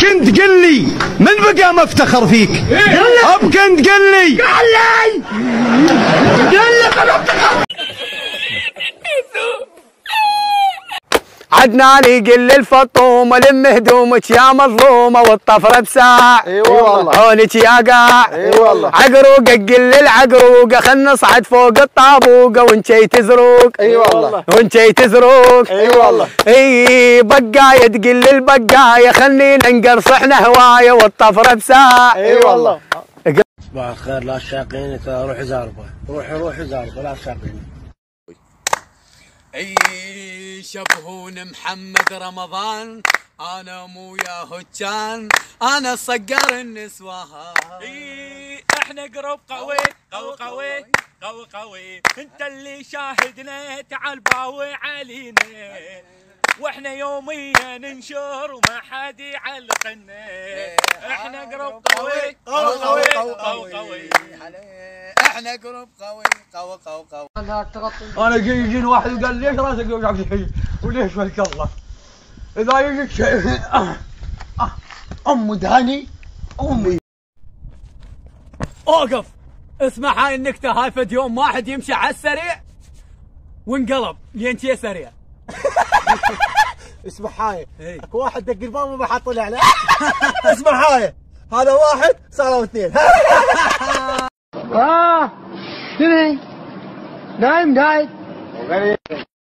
انت قل لي من بقى ما افتخر فيك؟ ابك انت قل لي. قل لي انا افتخر. عدناني قل الفطومه لم هدومك يا مظلومه والطفره بساع. اي والله عونك يا قاع. اي والله عقروقه قل العقروقه خل نصعد فوق الطابوقه ونشي تزروق. اي والله ونشي تزروق. اي والله اي بقايه تقل البقايه خلينا نقرص احنا هوايه والطفره بساع. اي والله. صباح الخير للعشاقين، روح زاربه، روح زاربه للعشاقين. اي شبهون محمد رمضان انا مو يا هجان انا صقر النسوان. اي احنا قرب قوي قوي قوي قوي قوي، انت اللي شاهدنا تعال باوي علينا، واحنا يوميا ننشر وما حد يعلقنا. احنا قرب قوي قوي قوي قوي قوي، احنا قرب قوي قوي قوي قوي. انا يجيني واحد وقال ليش راسك يوجعك الحين؟ وليش ولك الله؟ اذا يجيك شيء ام دهني امي. اوقف، اسمع هاي النكته، هاي فد يوم واحد يمشي على السريع وانقلب لين سريع. اسمع هاي، اكو واحد دق الباب وما حط له عليه. اسمع هاي، هذا واحد صاروا اثنين. شنو؟ نايم قاعد.